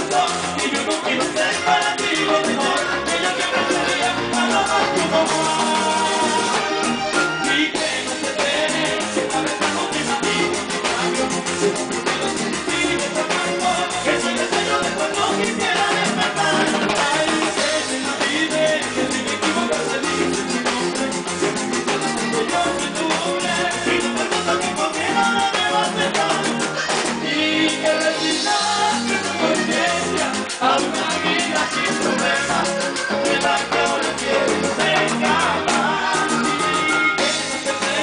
corazón y yo no quiero ser para ti lo mejor que yo siempre sería cuando más tu mamá. Y que no se pene, si esta vez no tienes a ti, en cambio, si no puedo sentir ese cuerpo, que soy el sueño de cuando quisiera despertar. Ay, que se la vive, que si me equivoco se dice mi nombre, siempre me quedo cuando yo soy tu hombre, y no por tanto tiempo que no me va a aceptar. Y que resistas que tu conciencia a una vida sin problemas, de la que ahora quieres escapar. Y que no te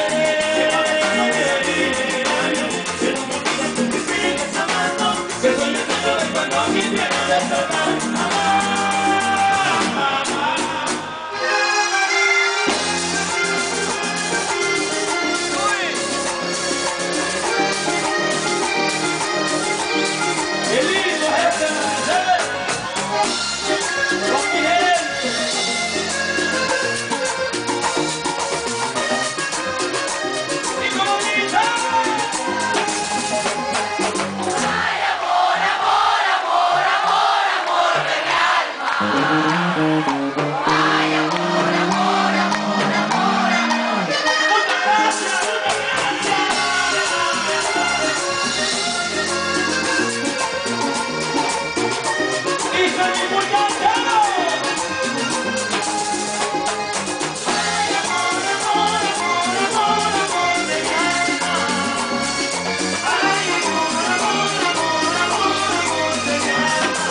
esperes, que no me olvides que me sigues amando, que soy el sueño de cuando quisiera despertar. ¡Qué lindo es este amanecer! ¡Con mi gente! ¡Y como grita! ¡Muchas gracias! ¡Muchas gracias! ¡Y soy mi muchacho! ¡Ay, amor, amor, amor, amor, amor de mi alma! ¡Ay, amor, amor, amor, amor, amor de mi alma!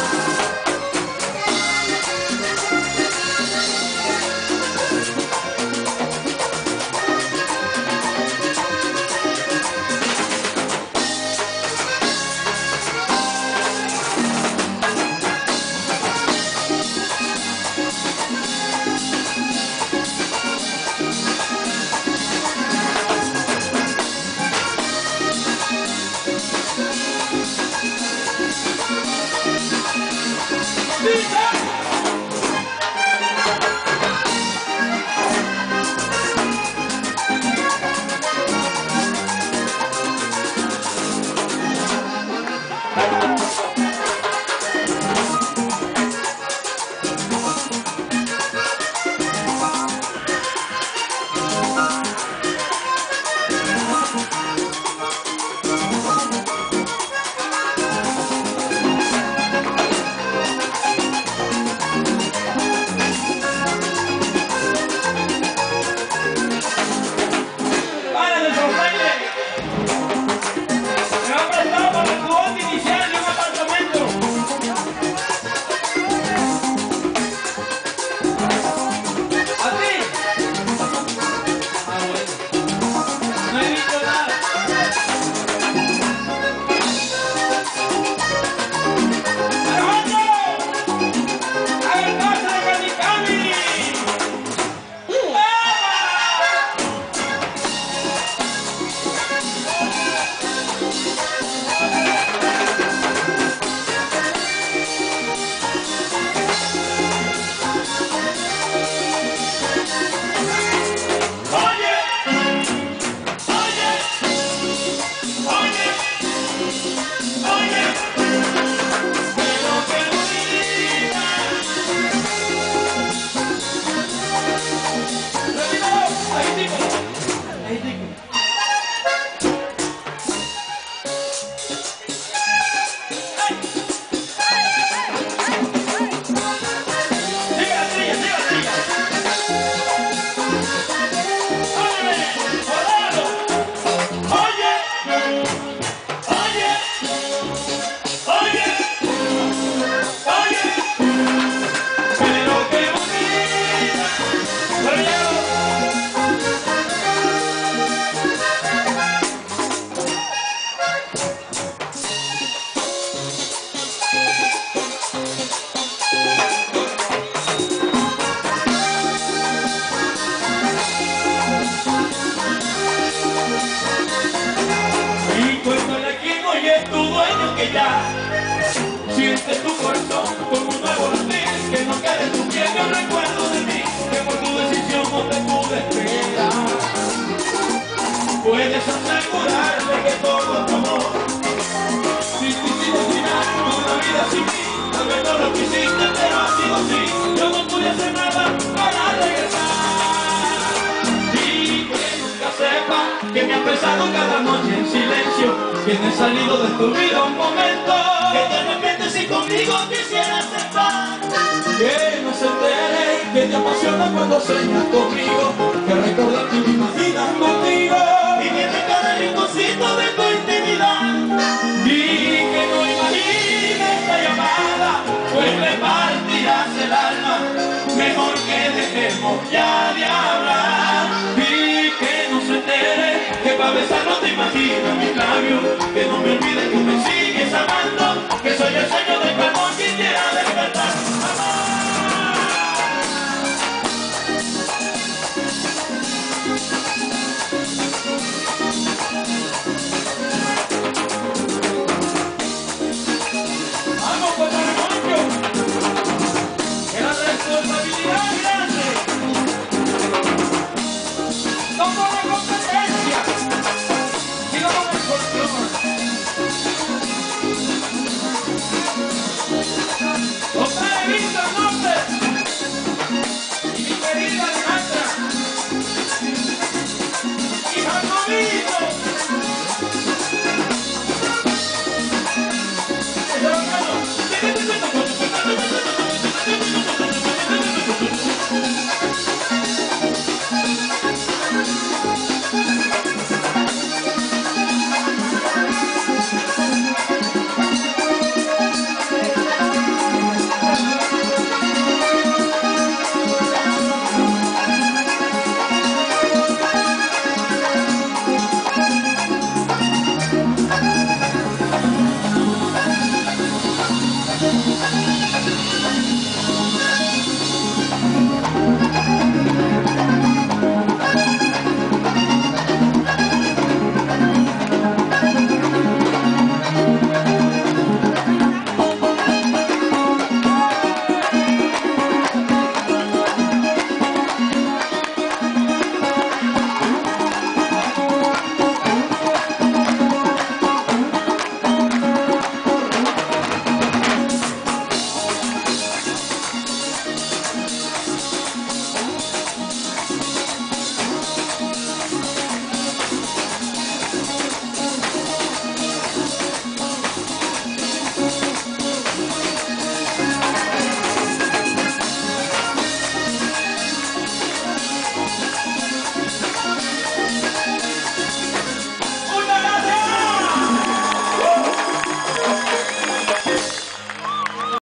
besado cada noche en silencio, tienes salido de tu vida un momento, que de repente si conmigo quisieras estar, que no se entere, que te apasiona cuando sueñas conmigo, que recordarte y me imaginas contigo, viviendo en cada rinconcito de tu intimidad, y que no imagines esta llamada, pues me partirás el alma, mejor que dejemos ya de hablar, y que no se entere, que pa' besar no te imaginas mis labios, que no me olvides que